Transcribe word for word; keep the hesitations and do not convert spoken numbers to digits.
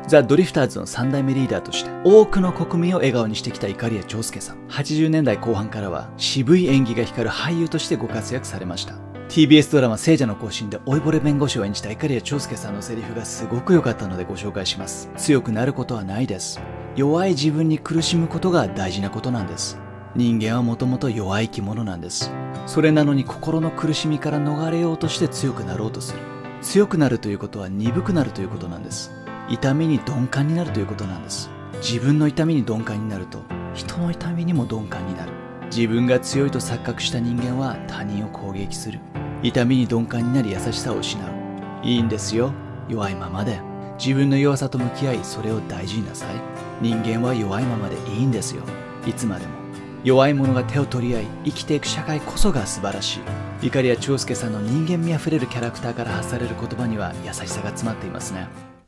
ザ・ドリフターズのさん代目リーダーとして多くの国民を笑顔にしてきた碇谷長介さん。はちじゅうねんだいこう半からは渋い演技が光る俳優としてご活躍されました。 ティービーエス ドラマ聖者の行進で老いぼれ弁護士を演じた碇谷長介さんのセリフがすごく良かったのでご紹介します。強くなることはないです。弱い自分に苦しむことが大事なことなんです。人間はもともと弱い生き物なんです。それなのに心の苦しみから逃れようとして強くなろうとする。強くなるということは鈍くなるということなんです。痛みに鈍感になるということなんです。自分の痛みに鈍感になると人の痛みにも鈍感になる。自分が強いと錯覚した人間は他人を攻撃する。痛みに鈍感になり優しさを失う。いいんですよ、弱いままで。自分の弱さと向き合い、それを大事になさい。人間は弱いままでいいんですよ、いつまでも。弱い者が手を取り合い生きていく社会こそが素晴らしい。碇谷長介さんの人間味あふれるキャラクターから発される言葉には優しさが詰まっていますね。